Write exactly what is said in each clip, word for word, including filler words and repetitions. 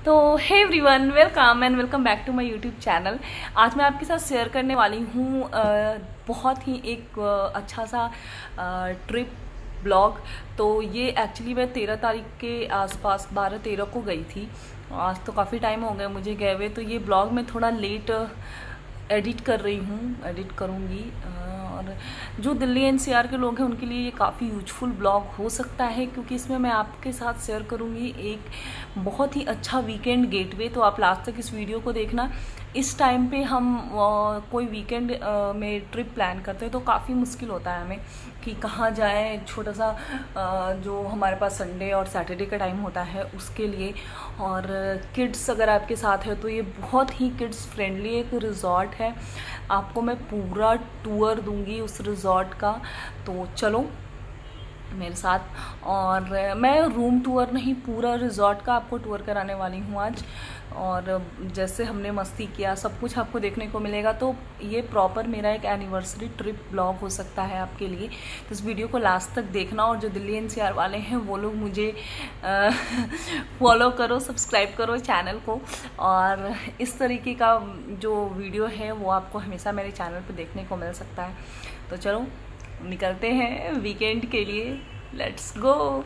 तो hey everyone, welcome and welcome back to my YouTube channel. आज मैं आपके साथ शेयर करने वाली हूँ बहुत ही एक आ, अच्छा सा ट्रिप ब्लॉग। तो ये एक्चुअली मैं तेरह तारीख के आसपास बारह तेरह को गई थी। आज तो काफ़ी टाइम हो गया मुझे गए हुए, तो ये ब्लॉग मैं थोड़ा लेट एडिट कर रही हूँ, एडिट करूँगी। और जो दिल्ली एनसीआर के लोग हैं उनके लिए ये काफ़ी यूजफुल ब्लॉग हो सकता है, क्योंकि इसमें मैं आपके साथ शेयर करूँगी एक बहुत ही अच्छा वीकेंड गेटवे। तो आप लास्ट तक इस वीडियो को देखना। इस टाइम पे हम आ, कोई वीकेंड आ, में ट्रिप प्लान करते हैं तो काफ़ी मुश्किल होता है हमें कि कहाँ जाएं। छोटा सा आ, जो हमारे पास संडे और सैटरडे का टाइम होता है उसके लिए। और किड्स अगर आपके साथ है तो ये बहुत ही किड्स फ्रेंडली एक रिज़ॉर्ट है। आपको मैं पूरा टूर दूंगी उस रिज़ॉर्ट का, तो चलो मेरे साथ। और मैं रूम टूर नहीं, पूरा रिज़ॉर्ट का आपको टूर कराने वाली हूँ आज। और जैसे हमने मस्ती किया सब कुछ आपको देखने को मिलेगा। तो ये प्रॉपर मेरा एक एनिवर्सरी ट्रिप ब्लॉग हो सकता है आपके लिए। तो इस वीडियो को लास्ट तक देखना। और जो दिल्ली एनसीआर वाले हैं वो लोग मुझे फॉलो करो, सब्सक्राइब करो चैनल को। और इस तरीके का जो वीडियो है वो आपको हमेशा मेरे चैनल पर देखने को मिल सकता है। तो चलो निकलते हैं वीकेंड के लिए, लेट्स गो।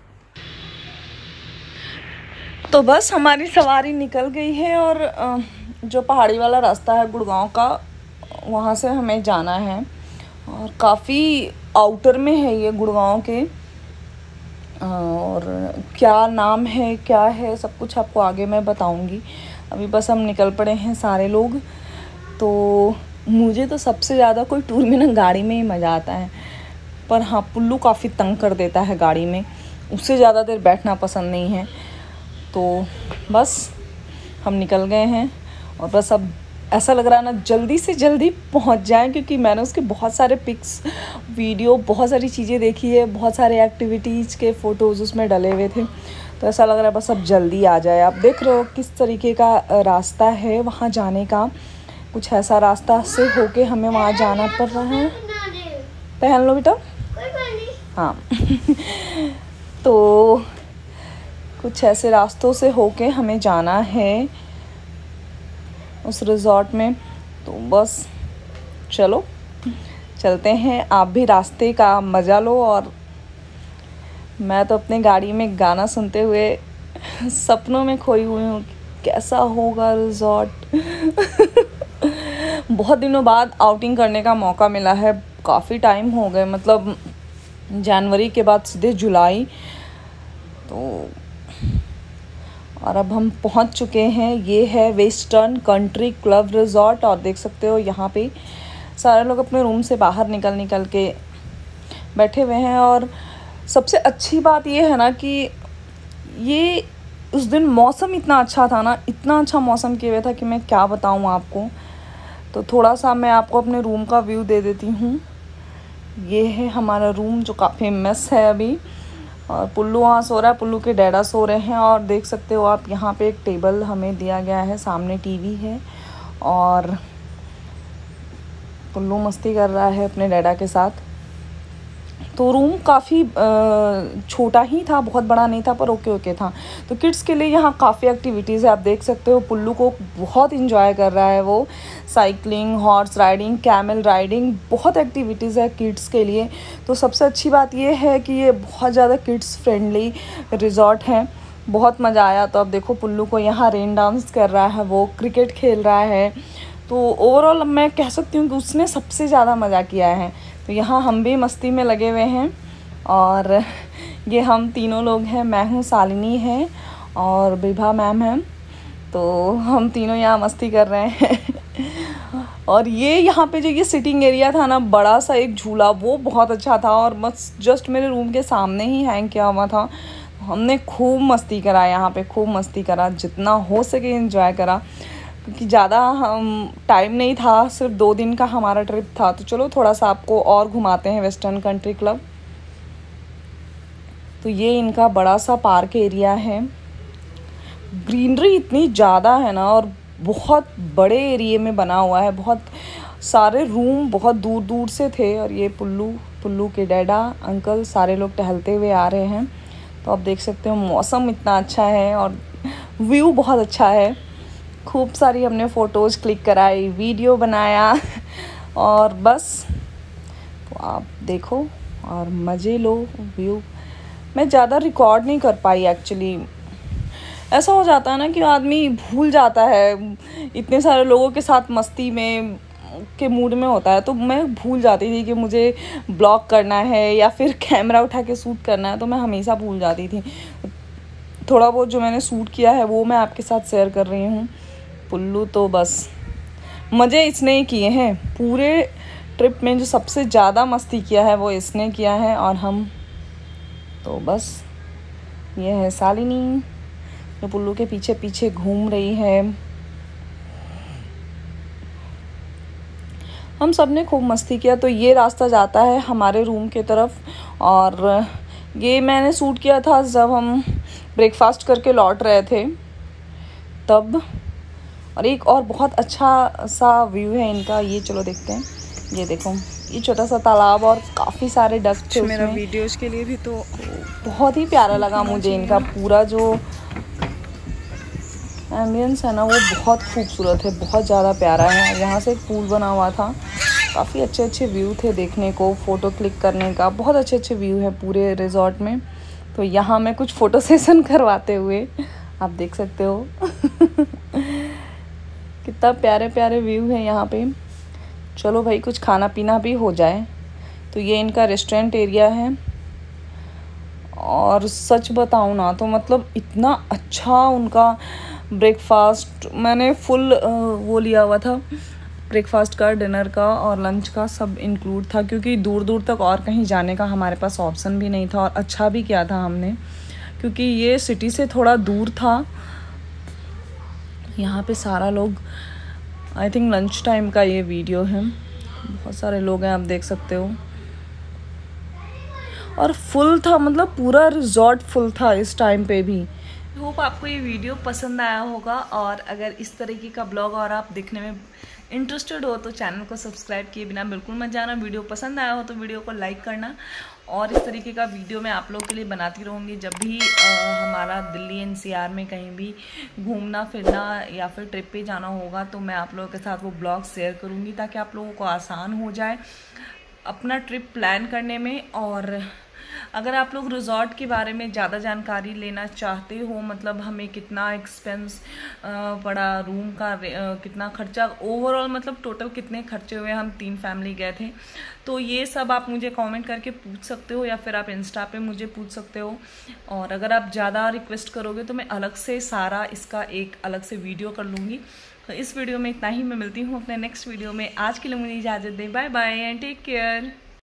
तो बस हमारी सवारी निकल गई है और जो पहाड़ी वाला रास्ता है गुड़गांव का, वहाँ से हमें जाना है। और काफ़ी आउटर में है ये गुड़गांव के। और क्या नाम है क्या है सब कुछ आपको आगे मैं बताऊंगी। अभी बस हम निकल पड़े हैं सारे लोग। तो मुझे तो सबसे ज़्यादा कोई टूर में ना गाड़ी में ही मज़ा आता है, पर हाँ पुल्लू काफ़ी तंग कर देता है गाड़ी में, उससे ज़्यादा देर बैठना पसंद नहीं है। तो बस हम निकल गए हैं और बस अब ऐसा लग रहा है ना जल्दी से जल्दी पहुंच जाएं, क्योंकि मैंने उसके बहुत सारे पिक्स, वीडियो, बहुत सारी चीज़ें देखी है, बहुत सारे एक्टिविटीज़ के फ़ोटोज़ उसमें डले हुए थे। तो ऐसा लग रहा है बस अब जल्दी आ जाए। आप देख रहे हो किस तरीके का रास्ता है वहाँ जाने का। कुछ ऐसा रास्ता से होके हमें वहाँ जाना पड़ रहा है। पहन लो बेटा। हाँ तो कुछ ऐसे रास्तों से होके हमें जाना है उस रिज़ॉर्ट में। तो बस चलो चलते हैं। आप भी रास्ते का मज़ा लो। और मैं तो अपने गाड़ी में गाना सुनते हुए सपनों में खोई हुई हूँ, कैसा होगा रिज़ॉर्ट। बहुत दिनों बाद आउटिंग करने का मौका मिला है, काफ़ी टाइम हो गए, मतलब जनवरी के बाद सीधे जुलाई। तो और अब हम पहुंच चुके हैं। ये है वेस्टर्न कंट्री क्लब रिज़ॉर्ट। और देख सकते हो यहाँ पे सारे लोग अपने रूम से बाहर निकल निकल के बैठे हुए हैं। और सबसे अच्छी बात ये है ना कि ये उस दिन मौसम इतना अच्छा था ना, इतना अच्छा मौसम किया हुआ था कि मैं क्या बताऊँ आपको। तो थोड़ा सा मैं आपको अपने रूम का व्यू दे देती हूँ। ये है हमारा रूम जो काफ़ी मेस है अभी। और पुल्लू वहाँ सो रहा है, पुल्लू के डैडा सो रहे हैं। और देख सकते हो आप यहाँ पे एक टेबल हमें दिया गया है, सामने टीवी है और पुल्लू मस्ती कर रहा है अपने डैडा के साथ। तो रूम काफ़ी छोटा ही था, बहुत बड़ा नहीं था, पर ओके ओके था। तो किड्स के लिए यहाँ काफ़ी एक्टिविटीज़ है। आप देख सकते हो पुल्लू को बहुत इंजॉय कर रहा है वो। Cycling, horse riding, camel riding, बहुत एक्टिविटीज़ है किड्स के लिए। तो सबसे अच्छी बात ये है कि ये बहुत ज़्यादा किड्स फ्रेंडली रिज़ॉर्ट है। बहुत मज़ा आया। तो अब देखो पुल्लू को यहाँ रेन डांस कर रहा है, वो क्रिकेट खेल रहा है। तो ओवरऑल मैं कह सकती हूँ कि उसने सबसे ज़्यादा मज़ा किया है। तो यहाँ हम भी मस्ती में लगे हुए हैं। और ये हम तीनों लोग हैं, मैं हूँ, शालिनी है और विभा मैम है। तो हम तीनों यहाँ मस्ती कर रहे हैं। और ये यहाँ पे जो ये सिटिंग एरिया था ना, बड़ा सा एक झूला, वो बहुत अच्छा था और बस जस्ट मेरे रूम के सामने ही हैंग किया हुआ था। हमने खूब मस्ती करा यहाँ पे, खूब मस्ती करा, जितना हो सके एंजॉय करा, क्योंकि ज़्यादा हम टाइम नहीं था, सिर्फ दो दिन का हमारा ट्रिप था। तो चलो थोड़ा सा आपको और घुमाते हैं वेस्टर्न कंट्री क्लब। तो ये इनका बड़ा सा पार्क एरिया है। ग्रीनरी इतनी ज़्यादा है ना, और बहुत बड़े एरिए में बना हुआ है। बहुत सारे रूम बहुत दूर दूर से थे। और ये पुल्लू, पुल्लू के डैडा, अंकल, सारे लोग टहलते हुए आ रहे हैं। तो आप देख सकते हो मौसम इतना अच्छा है और व्यू बहुत अच्छा है। खूब सारी हमने फ़ोटोज़ क्लिक कराई, वीडियो बनाया और बस तो आप देखो और मज़े लो व्यू। मैं ज़्यादा रिकॉर्ड नहीं कर पाई एक्चुअली। ऐसा हो जाता है ना कि आदमी भूल जाता है, इतने सारे लोगों के साथ मस्ती में के मूड में होता है, तो मैं भूल जाती थी कि मुझे ब्लॉग करना है या फिर कैमरा उठा के शूट करना है, तो मैं हमेशा भूल जाती थी। थोड़ा बहुत जो मैंने शूट किया है वो मैं आपके साथ शेयर कर रही हूँ। पुल्लू तो बस मज़े इसने ही किए हैं। पूरे ट्रिप में जो सबसे ज़्यादा मस्ती किया है वो इसने किया है, और हम तो बस ये है शालिनी जो पुल्लू के पीछे पीछे घूम रही है। हम सब ने खूब मस्ती किया। तो ये रास्ता जाता है हमारे रूम की तरफ, और ये मैंने शूट किया था जब हम ब्रेकफास्ट करके लौट रहे थे तब। और एक और बहुत अच्छा सा व्यू है इनका, ये चलो देखते हैं। ये देखो, ये छोटा सा तालाब और काफ़ी सारे डक थे मेरा उसमें। वीडियोस के लिए भी तो बहुत ही प्यारा लगा मुझे इनका पूरा जो एम्बियंस है ना वो बहुत खूबसूरत है, बहुत ज़्यादा प्यारा है। यहाँ से एक पूल बना हुआ था, काफ़ी अच्छे अच्छे व्यू थे देखने को, फ़ोटो क्लिक करने का। बहुत अच्छे अच्छे व्यू है पूरे रिजॉर्ट में। तो यहाँ मैं कुछ फ़ोटो सेशन करवाते हुए आप देख सकते हो कितना प्यारे प्यारे व्यू है यहाँ पे। चलो भाई कुछ खाना पीना भी हो जाए। तो ये इनका रेस्टोरेंट एरिया है, और सच बताऊँ ना तो मतलब इतना अच्छा उनका ब्रेकफास्ट, मैंने फुल वो लिया हुआ था ब्रेकफास्ट का, डिनर का और लंच का सब इंक्लूड था, क्योंकि दूर दूर तक और कहीं जाने का हमारे पास ऑप्शन भी नहीं था। और अच्छा भी किया था हमने, क्योंकि ये सिटी से थोड़ा दूर था। यहाँ पे सारा लोग, आई थिंक लंच टाइम का ये वीडियो है, बहुत सारे लोग हैं आप देख सकते हो। और फुल था, मतलब पूरा रिजॉर्ट फुल था इस टाइम पे भी। होप आपको ये वीडियो पसंद आया होगा, और अगर इस तरीके का ब्लॉग और आप देखने में इंटरेस्टेड हो तो चैनल को सब्सक्राइब किए बिना बिल्कुल मत जाना। वीडियो पसंद आया हो तो वीडियो को लाइक करना, और इस तरीके का वीडियो मैं आप लोगों के लिए बनाती रहूँगी। जब भी आ, हमारा दिल्ली एन सी आर में कहीं भी घूमना फिरना या फिर ट्रिप पे जाना होगा तो मैं आप लोगों के साथ वो ब्लॉग शेयर करूँगी, ताकि आप लोगों को आसान हो जाए अपना ट्रिप प्लान करने में। और अगर आप लोग रिजॉर्ट के बारे में ज़्यादा जानकारी लेना चाहते हो, मतलब हमें कितना एक्सपेंस पड़ा, रूम का कितना खर्चा, ओवरऑल मतलब टोटल कितने खर्चे हुए, हम तीन फैमिली गए थे, तो ये सब आप मुझे कमेंट करके पूछ सकते हो, या फिर आप इंस्टा पे मुझे पूछ सकते हो। और अगर आप ज़्यादा रिक्वेस्ट करोगे तो मैं अलग से सारा इसका एक अलग से वीडियो कर लूँगी। तो इस वीडियो में इतना ही, मैं मिलती हूँ अपने नेक्स्ट वीडियो में। आज के लिए मुझे इजाज़त दें, bye bye and take care.